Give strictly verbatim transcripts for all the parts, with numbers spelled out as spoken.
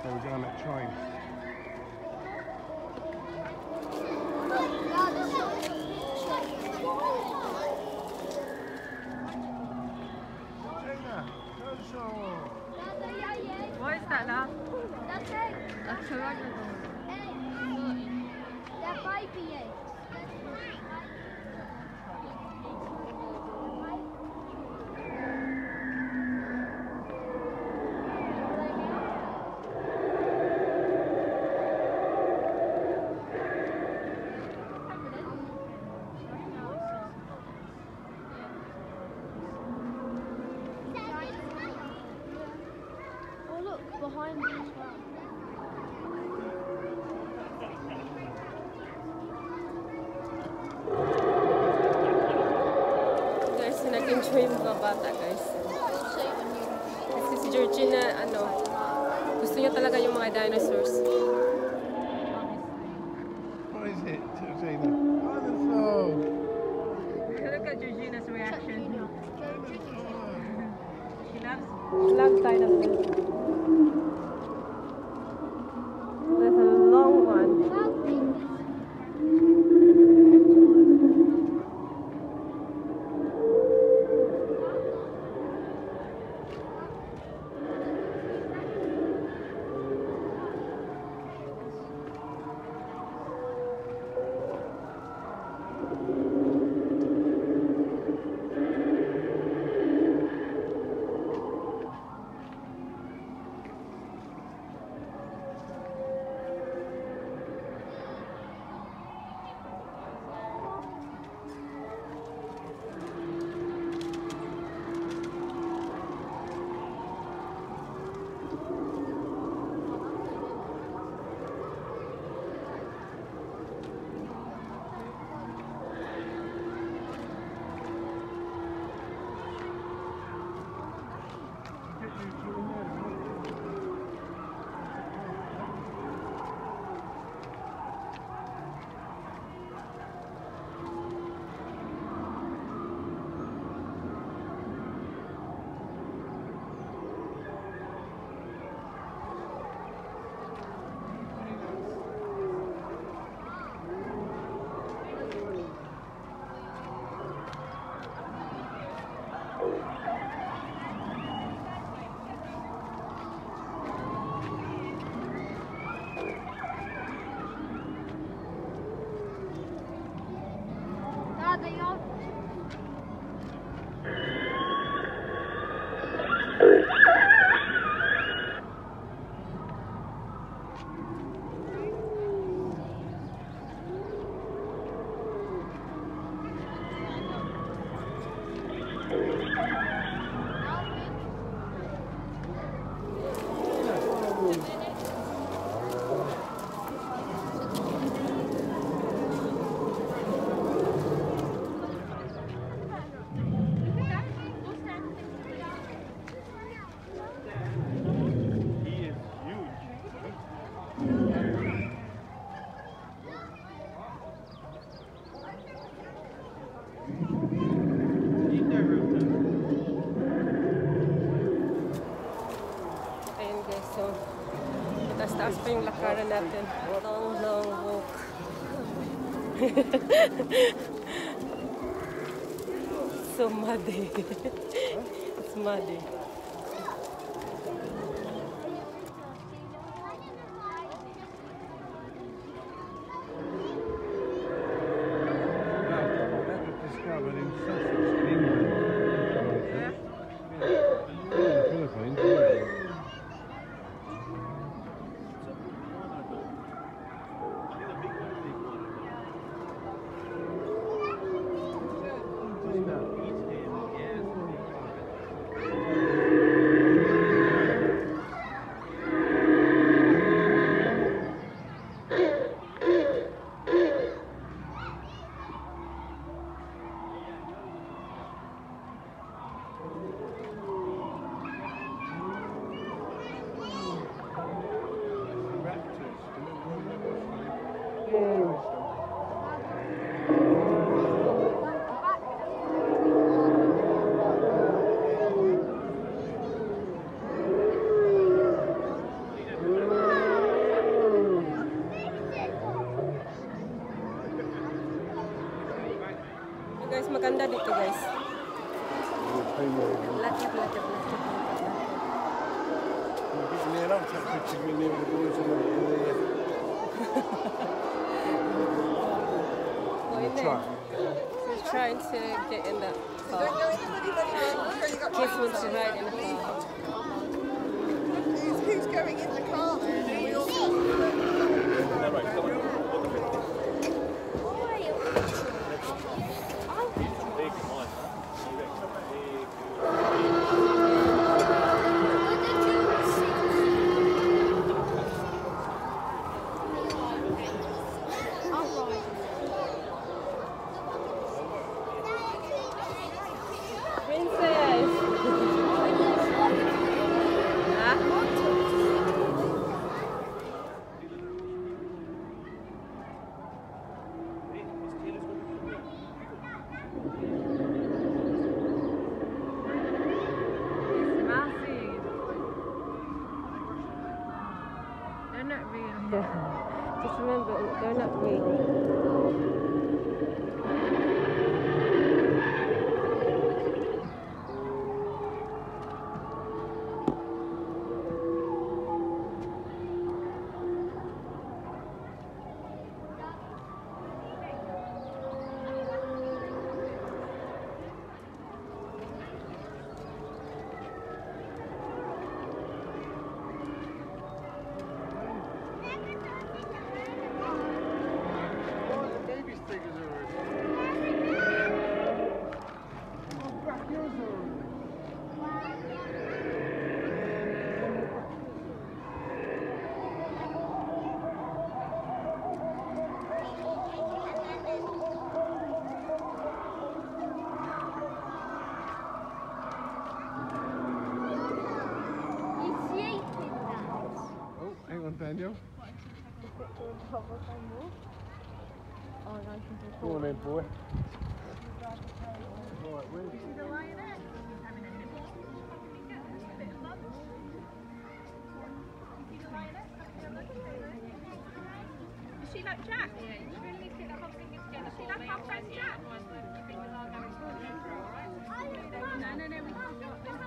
so we're going on that train. What is that now? That's eggs. That's a ragdoll. Eggs. They're baby eggs. Behind me as well. Guys, nag-enjoy mga bata, guys. Kasi si Georgina, ano, gusto niya talaga yung mga dinosaurs. What is it, Georgina? Dinosaur! Look at Georgina's reaction. She loves, Loves dinosaurs. There's a long one. Taas pa yung lakaran natin. Long, long walk. So muddy. It's muddy. Ada dito guys. Lakad, lakad, lakad. Near up, take a picture of me near the boys and the... Go in there. He's trying to get in that car. Kids want to ride in the car. Who's, who's going in the car? Just remember, they're not real. Daniel. Oh, no, I can do Go on then, boy. Right, where's See the lioness? He's having a nibble. A bit of love. You see the lioness? Is she like Jack? Yeah, you really need to get the whole thing together. Is she like our friend Jack? No, no, no, we can't do it.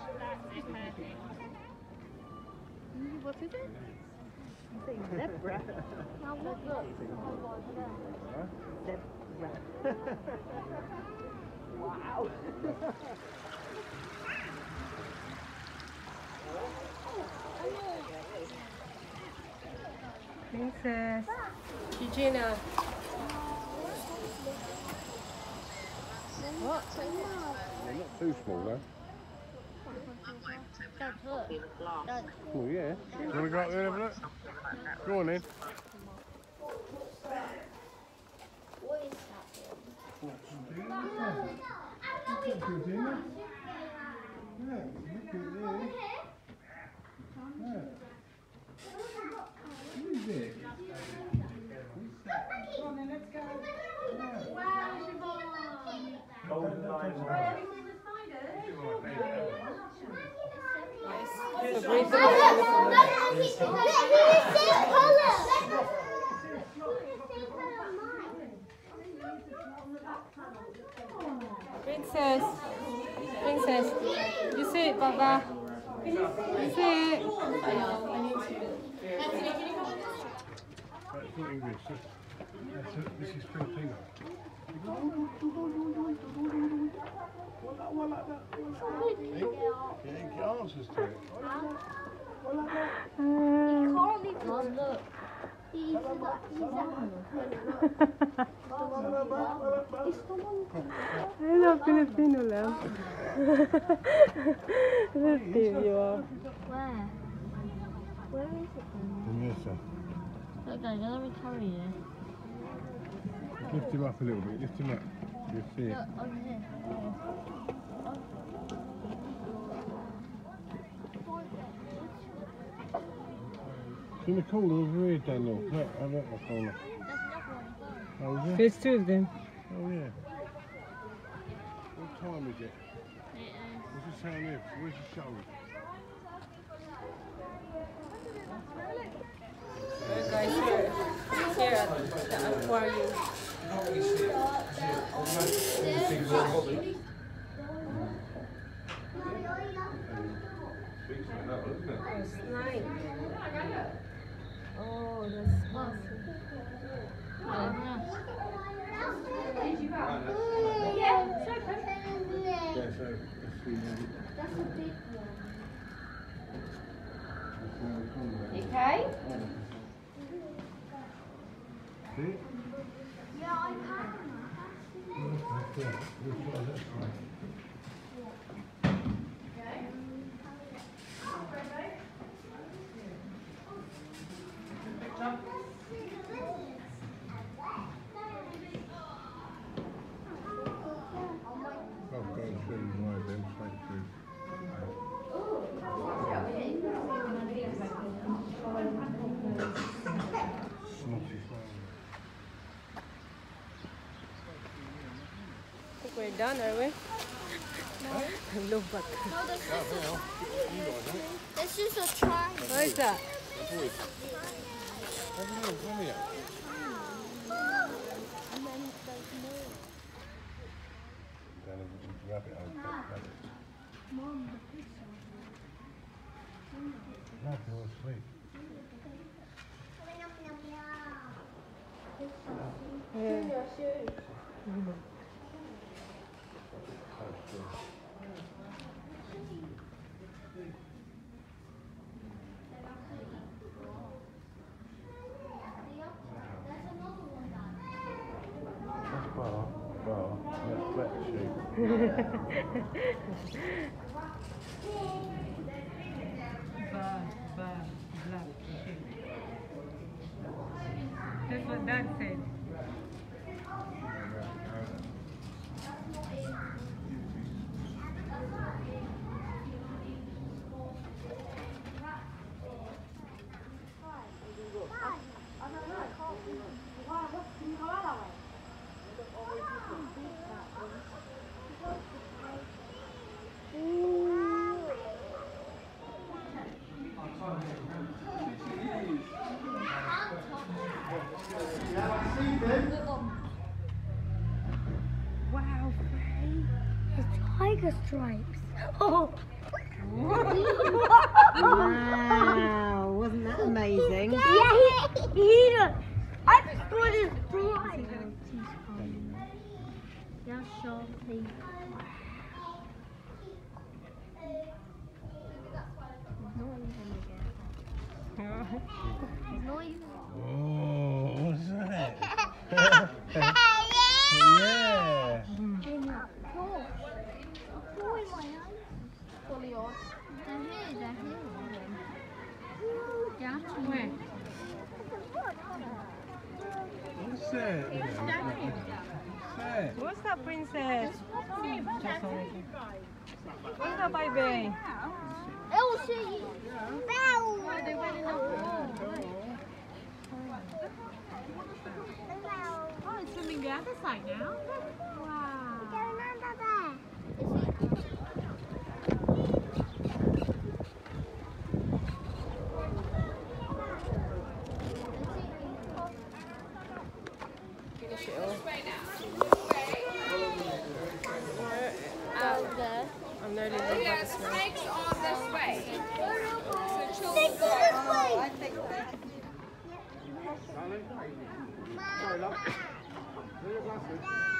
What is it? I'm saying zebra. Now look, look. Zebra. Wow. Princess. Eugenia. What? They're not too small though. Dad, look. Dad. Oh yeah. You want to go up there and have a look? Go on then. What is So breathe them out. Princess. Princess. You see it, Baba. You see it. That's not English. That's a, this is Filipino. What like that? You didn't get answers to it. He can't even look. He's that. Hello, Filipino lang. Filipino. Where? Where is it then? Yes, sir. Look, guys, let me carry you. Lift him up a little bit. Lift him up. You'll see it. Look, on here. It's in the corner over here, Daniel. Look, I'm at the corner. Oh, is it? There's two of them. Oh, yeah. What time is it? What's it saying here? Where's the show? Alright guys, here, here at the aquarium. can't really see it. Is it automatic? Everything's on hobby. Big one, that one, isn't it? Oh, slime. Oh, that's massive. Yeah, so Yeah, so that's three million. that's a big one. Okay. See? Yeah, I can. Okay, we'll try that one. I'll go through my then straight through. Snotty flower. I think we're done, are we? No. Look back. No, this is a, this is a try. What is that? Avoid. Have a look, come here. And then there's more. Then grab it, I'll grab it. Mom, the pizza. Grab it all sweet. Yeah. That's bar, bar, that's black sheep. Bar, bar, black. That's what Dad said. Wow, Frey. The tiger stripes. Oh. Wow, wasn't that amazing? Yeah, he, he did. I just thought it was stripes. Yeah, sure, please. It's not even. Oh, what's that? Yeah. Hey, no. Oh, oh, in my eyes. Fully off. They're here, they're here. Yeah, Where? What's that? What's that? What's that, princess? What's that, baby? Elsie! Bell! Oh, they went in the pool. Oh, it's swimming the other side now. Wow. Finish it all. Out there. I'm nearly done by this one. Snakes are this way. So Six children this way! Sorry, love. Where are your glasses?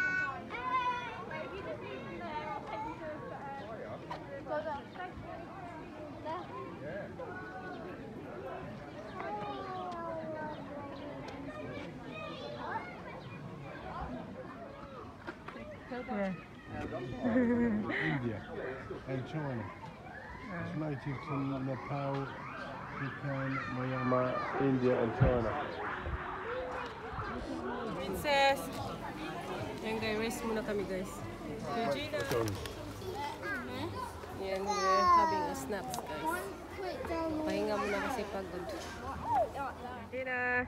Yeah. India and China. It's native to Nepal, Bhutan, Myanmar, India and China. Princess! Yan guys, rest muna kami guys. Regina! Yan, we're having a snaps guys. Pahinga muna kasi pagod. Regina!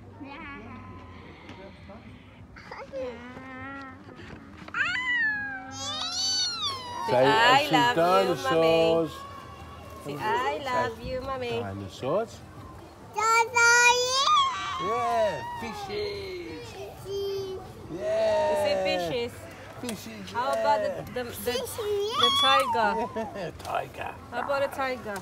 Say, I love you, mommy. Say, I love you, mommy. Dinosaurs? Dinosaurs! Yeah, fishes. Fishes. Yeah. You say fishes. Fishes. How about the the the, the tiger? Yeah. Tiger. How about the tiger?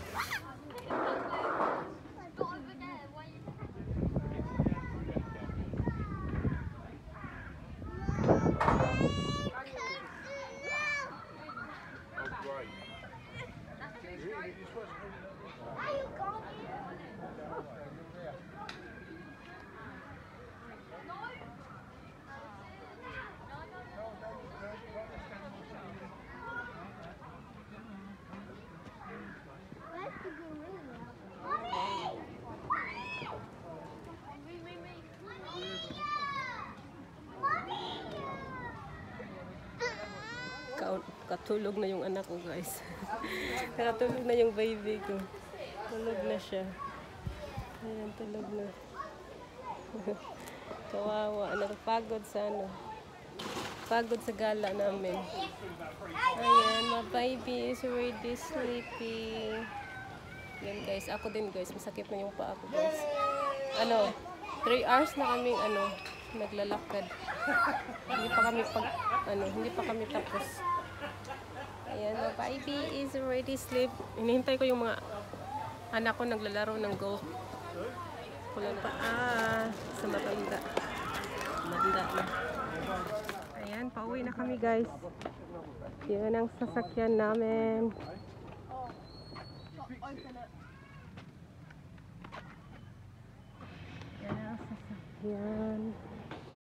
Ka- Katulog na yung anak ko, guys. Nakatulog na yung baby ko. Tulog na siya. Ayan, tulog na. Kawawa. Nakapagod sa ano. Pagod sa gala namin. Ayan, my baby is already sleeping. Yan, guys. Ako din, guys. Masakit na yung paa ko, guys. Ano, three hours na kaming, ano, naglalakad. Hindi pa kami pag, ano, hindi pa kami tapos. Ayan, my baby is already sleep. Hinihintay ko yung mga anak ko naglalaro ng golf. Kulang pa, ah, sa matanda. Matanda na. Ayan, pauwi na kami, guys. Yan ang sasakyan namin. Yan ang sasakyan.